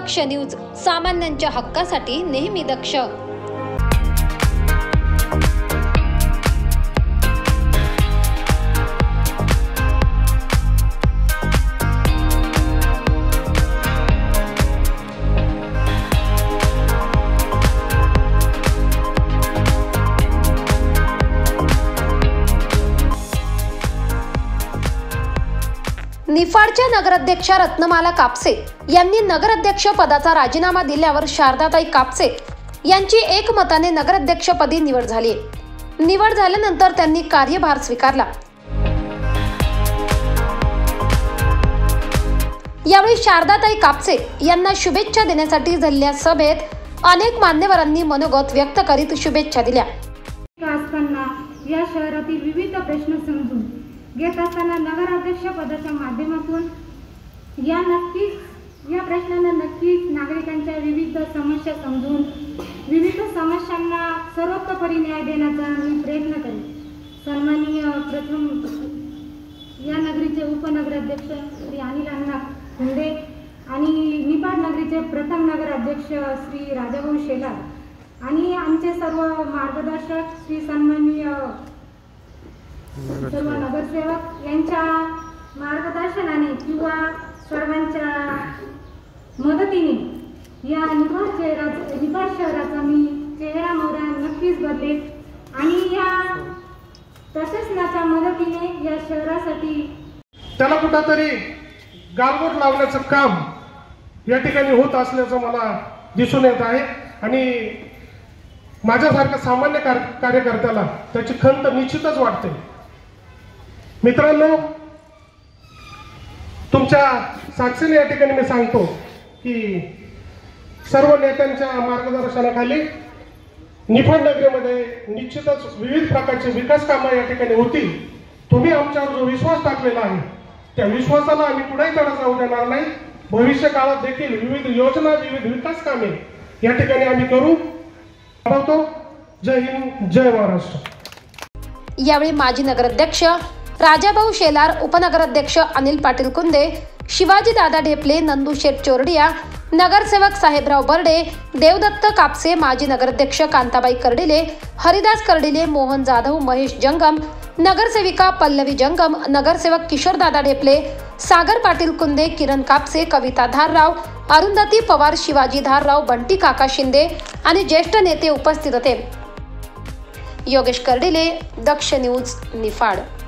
दक्ष news, सामान्यांच्या हक्कासाठी नेहमी दक्ष। निफाडच्या नगराध्यक्षा रत्नमाला कापसे यांनी नगराध्यक्ष पदाचा राजीनामा दिल्यावर शारदाताई कापसे यांची एकमताने नगराध्यक्षपदी निवड झाली। निवड झाल्यानंतर त्यांनी कार्यभार स्वीकारला। यावेळी शारदाताई कापसे यांना शुभेच्छा देण्यासाठी झालेल्या सभेत अनेक मान्यवरांनी मनोगत व्यक्त करीत शुभेच्छा दिल्या। या शहरातील विविध प्रश्न समजून घेत असताना नगराध्यक्ष पदाच्या माध्यमातून या प्रश्नांना नक्कीच नागरिकांच्या विविध समस्या समजून विविध समस्यांना सर्वतोपरी न्याय देण्याचा मी प्रयत्न करेन। सन्माननीय प्रथम या नगरीचे उपनगराध्यक्ष श्री अनिल अण्णा खुंडे आणि निफाड नगरीचे प्रथम नगराध्यक्ष श्री राजाभाऊ शेलार आणि आमचे सर्व मार्गदर्शक श्री सन्माननीय सर्व नगरसेवक यांच्या मार्गदर्शनाने किंवा सर्वांच्या मदतीने या निफाड शहराचा मी चेहरा मोहरा नक्कीच बदलेल आणि या प्रशासनाच्या मदतीने या शहरासाठी त्याला कुठेतरी गालबोट लावण्याचं काम या ठिकाणी होत असल्याचं मला दिसून येत आहे आणि माझ्यासारख्या सामान्य कार्यकर्त्याला त्याची खंत निश्चितच वाटते। मित्रांनो, तुमच्या साक्षीने या ठिकाणी मी सांगतो की सर्व नेत्यांच्या मार्गदर्शनाखाली निफाड नगरीमध्ये निश्चितच विविध प्रकारचे विकास कामे या ठिकाणी होतील। तुम्ही आमच्यावर जो विश्वास टाकलेला आहे त्या विश्वासाला आम्ही पुढेही तडा जाऊ देणार नाही। भविष्य काळात देखील विविध योजना विविध विकास कामे या ठिकाणी आम्ही करू। जय हिंद, जय महाराष्ट्र। यावेळी माजी नगराध्यक्ष राजाभाऊ शेलार, उपनगराध्यक्ष अनिल पाटील कुंदे, शिवाजी दादा ढेपले, नंदू शेठ चोरडिया, नगरसेवक साहेबराव बर्डे, देवदत्त कापसे, माजी नगराध्यक्ष कांताबाई कर्डिले, हरिदास कर्डिले, मोहन जाधव, महेश जंगम, नगरसेविका पल्लवी जंगम, नगरसेवक किशोरदादा ढेपले, सागर पाटील कुंदे, किरण कापसे, कविता धारराव, अरुंधती पवार, शिवाजी धारराव, बंटी काका शिंदे आणि ज्येष्ठ नेते उपस्थित होते। योगेश कर्डिले, दक्ष न्यूज, निफाड।